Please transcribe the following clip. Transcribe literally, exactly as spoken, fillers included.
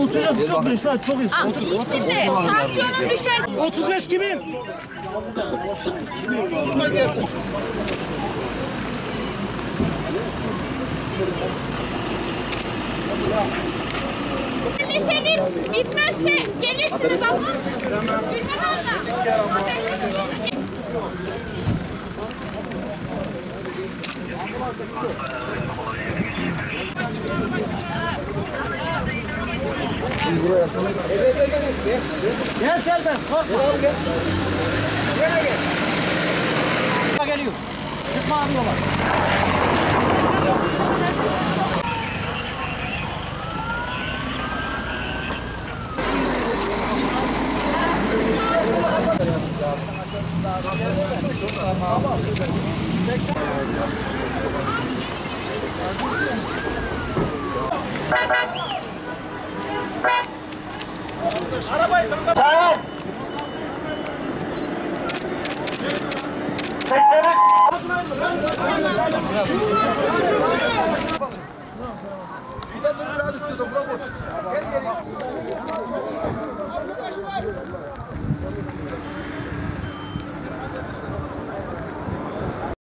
otuz çok iyi, şu an çok iyi. İyisin de tansiyonun düşer. otuz beş kimin? Birleşelim. Bitmezse gelirsiniz Allah'ım. Gülmen abla. Gel Serbest, korkma. Gel. Gel gel. Geliyor. Çıkma arıyorlar. Arabayı sana... Tamam. Bekleyin.